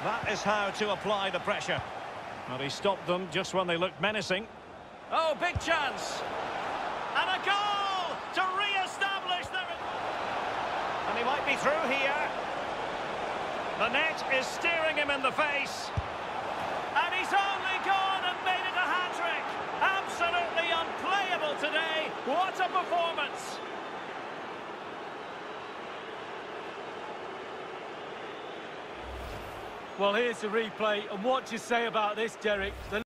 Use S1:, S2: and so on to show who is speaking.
S1: That is how to apply the pressure. Well, he stopped them just when they looked menacing. Oh, big chance. And a goal to re-establish them. And he might be through here. The net is staring him in the face. And he's only gone and made it a hat-trick. Absolutely unplayable today. What a performance.
S2: Well, here's the replay, and what do you say about this, Derek?